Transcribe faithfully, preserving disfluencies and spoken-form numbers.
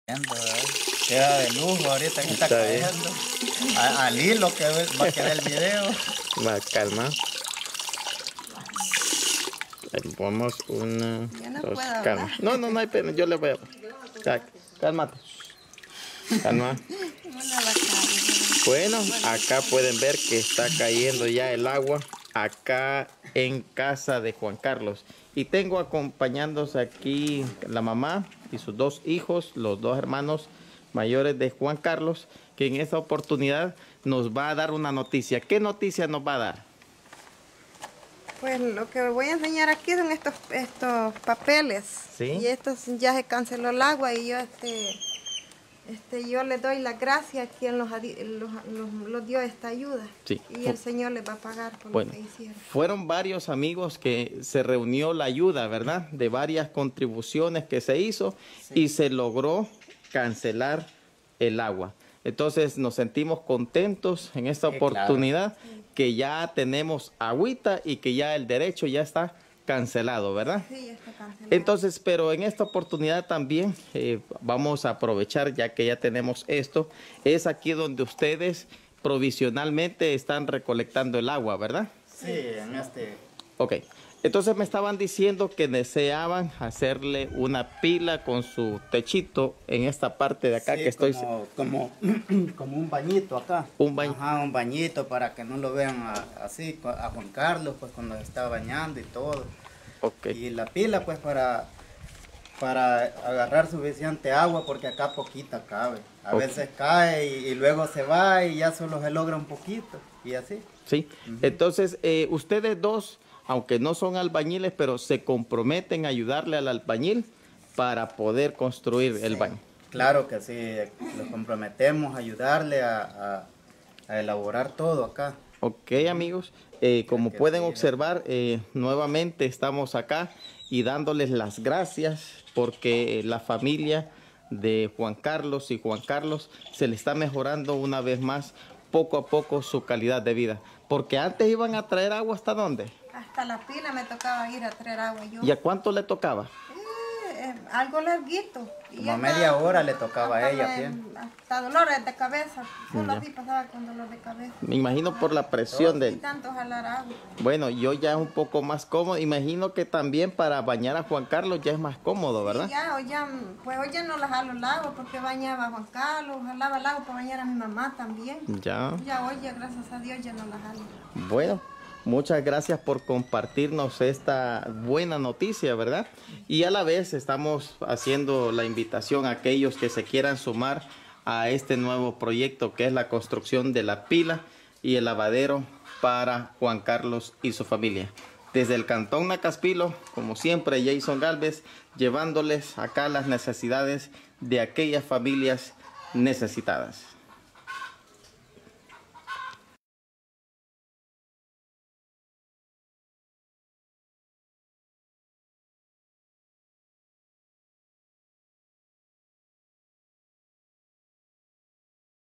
Queda de lujo ahorita que está, está cayendo. A, al hilo que va a quedar el video. Va, calma. Ahí vamos una, no dos, puedo, calma. No, no, no hay pena, yo le voy a... Ya, cálmate. Calma. Bueno, acá pueden ver que está cayendo ya el agua acá en casa de Juan Carlos. Y tengo acompañándose aquí la mamá y sus dos hijos, los dos hermanos mayores de Juan Carlos, que en esta oportunidad nos va a dar una noticia. ¿Qué noticia nos va a dar? Pues lo que voy a enseñar aquí son estos, estos papeles. ¿Sí? Y estos ya se canceló el agua y yo este... Este, yo le doy las gracias a quien los, los, los, los dio esta ayuda. Sí. Y el Señor les va a pagar por bueno, lo que hicieron. Fueron varios amigos que se reunió la ayuda, ¿verdad? De varias contribuciones que se hizo, sí, y se logró cancelar el agua. Entonces nos sentimos contentos en esta sí, oportunidad, claro, que ya tenemos agüita y que ya el derecho ya está cancelado, ¿verdad? Sí, está cancelado. Entonces, pero en esta oportunidad también eh, vamos a aprovechar, ya que ya tenemos esto, es aquí donde ustedes provisionalmente están recolectando el agua, ¿verdad? Sí, en este... Ok, entonces me estaban diciendo que deseaban hacerle una pila con su techito en esta parte de acá, sí, que estoy... Como, como, como un bañito acá. Un bañito. Ajá, un bañito para que no lo vean a, así a Juan Carlos, pues cuando se está bañando y todo. Okay. Y la pila pues para, para agarrar suficiente agua, porque acá poquita cabe. A okay. veces cae y, y luego se va y ya solo se logra un poquito y así. Sí, uh-huh. Entonces eh, ustedes dos, aunque no son albañiles, pero se comprometen a ayudarle al albañil para poder construir sí, el baño. Claro que sí, nos comprometemos a ayudarle a, a, a elaborar todo acá. Ok, amigos, eh, como pueden observar, eh, nuevamente estamos acá y dándoles las gracias porque la familia de Juan Carlos y Juan Carlos se le está mejorando una vez más poco a poco su calidad de vida. Porque antes iban a traer agua, ¿hasta dónde? Hasta la pila me tocaba ir a traer agua yo. ¿Y a cuánto le tocaba? Eh, eh, algo larguito. Como a media hora le tocaba a ella. Me, hasta dolores de cabeza. Solo así pasaba con dolor de cabeza. Me imagino por la presión de... Y tanto jalar agua. Bueno, yo ya es un poco más cómodo. Imagino que también para bañar a Juan Carlos ya es más cómodo, ¿verdad? Sí, ya, hoy ya, pues hoy ya no la jalo el agua porque bañaba a Juan Carlos, jalaba el agua para bañar a mi mamá también. Ya. Ya hoy, ya, gracias a Dios, ya no la jalo. Bueno. Muchas gracias por compartirnos esta buena noticia, ¿verdad? Y a la vez estamos haciendo la invitación a aquellos que se quieran sumar a este nuevo proyecto que es la construcción de la pila y el lavadero para Juan Carlos y su familia. Desde el Cantón Nacaspilo, como siempre, Jason Galvez, llevándoles acá las necesidades de aquellas familias necesitadas.